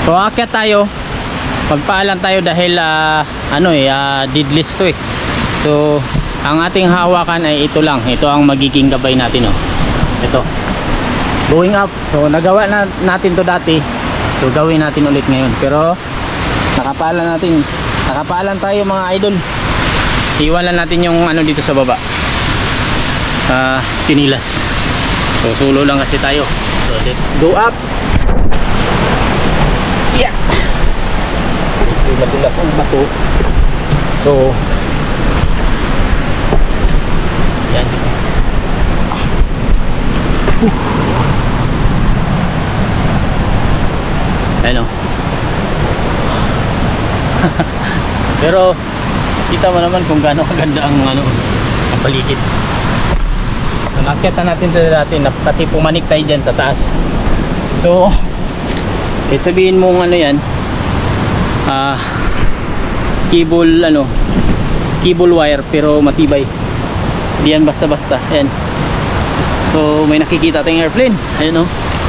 So aakyat tayo, magpaalam tayo dahil deadlist to eh. So ang ating hawakan ay ito lang, ito ang magiging gabay natin, oh. Ito, going up. So nagawa na natin to dati, so gawin natin ulit ngayon. Pero nakapaalan tayo mga idol. Iwan lang natin yung ano dito sa baba, tinilas. So sulo lang kasi tayo. So let's go up. Yeah, madulas ang bato. So yan. Ano pero kita mo naman kung gaano kaganda ang ang paligid. So nakita natin ito dati kasi pumanik tayo dyan sa taas. So kahit sabihin mong yan, cable wire, pero matibay, di yan basta basta. Ayan. So may nakikita tayong airplane. Ayun,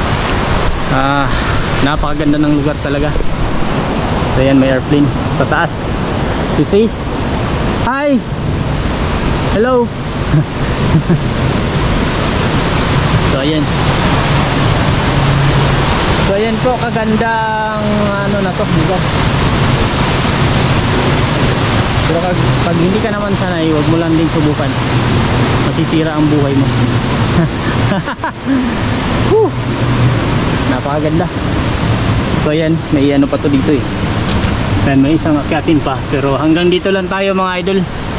napakaganda ng lugar talaga. So ayan, may airplane sa taas. You see? Hi! Hello! So ayan. So ayan po, kagandang na to, diba? Pero pag hindi ka naman sanay, huwag mo lang din subukan, masisira ang buhay mo. Napakaganda. So ayan, may pa to dito eh. And may isang akyatin pa, pero hanggang dito lang tayo mga idol.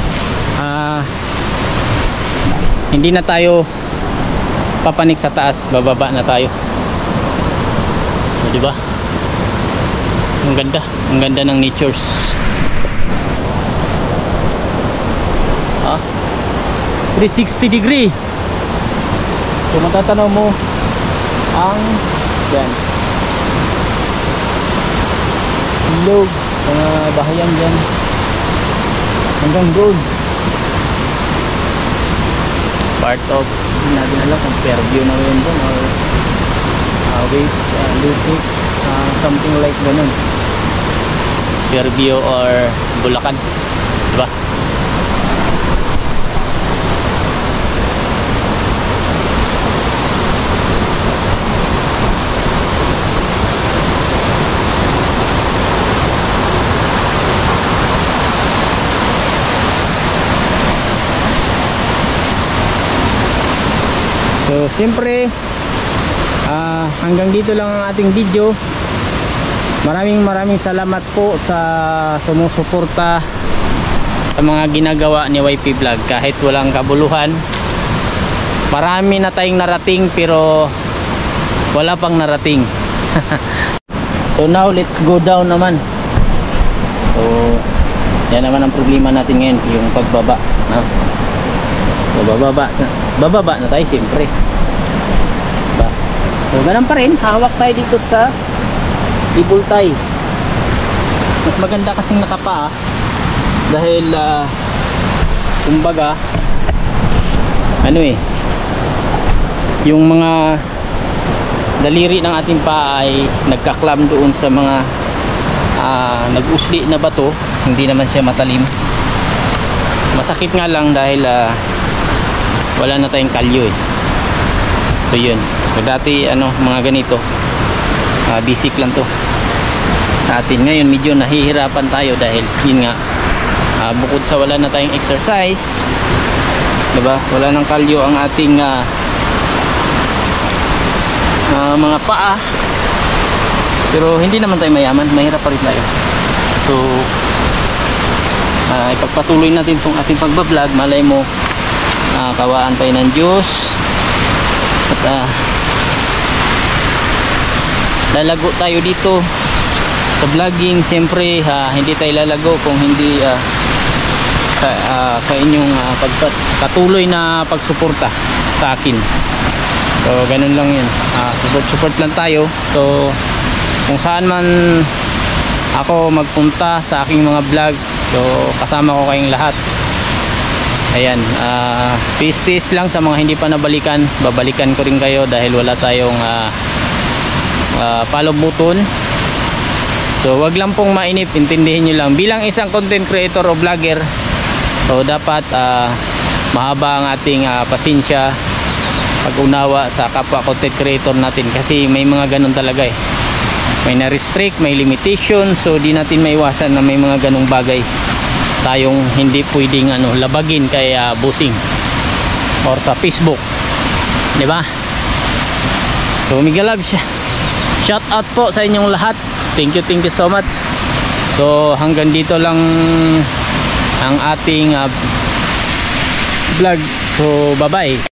Hindi na tayo papanik sa taas, bababa na tayo. So, diba? Ang ganda ng natures. 360 degree. So matatanaw mo ang yan, ilog, mga bahayan dyan hanggang doon. Part of, hindi natin alam kung Fairview na yun doon or Lutic, something like ganun, Fairview or Bulacan, diba? So siyempre hanggang dito lang ang ating video. Maraming salamat po sa sumusuporta sa mga ginagawa ni YP Vlog. Kahit walang kabuluhan, marami na tayong narating, pero wala pang narating. So now let's go down naman. So yan naman ang problema natin ngayon, yung pagbaba, no? So bababa na tayo siyempre, diba? So ganun pa rin, hawak tayo dito sa ibultay. Mas maganda kasing nakapaa dahil kumbaga yung mga daliri ng ating paa ay nagkaklam doon sa mga nag-usli na bato. Hindi naman siya matalim. Masakit nga lang dahil wala na tayong kalyo eh. So yun. So dati mga ganito, basic lang to sa atin. Ngayon medyo nahihirapan tayo dahil yun nga, bukod sa wala na tayong exercise, diba, wala nang kalyo ang ating mga paa. Pero hindi naman tayo mayaman, mahirap pa rin tayo. So ipagpatuloy natin itong ating pagbablog. Malay mo kawaan tayo ng Diyos at lalago tayo dito sa vlogging. Siyempre hindi tayo lalago kung hindi sa inyong patuloy na pagsuporta sa akin. So ganun lang yun, support lang tayo. So kung saan man ako magpunta sa aking mga vlog, so kasama ko kayong lahat. Ayan, tiis lang sa mga hindi pa nabalikan. Babalikan ko rin kayo dahil wala tayong follow button. So wag lang pong mainip, intindihin nyo lang bilang isang content creator o vlogger. So dapat mahaba ang ating pasensya, pag-unawa sa kapwa content creator natin, kasi may mga ganun talaga eh. May na-restrict, may limitation, so di natin maiwasan na may mga ganung bagay tayong hindi pwedeng labagin kay bossing or sa Facebook, di ba? So mega love siya. Shout out po sa inyong lahat. Thank you so much. So hanggang dito lang ang ating vlog. So bye bye.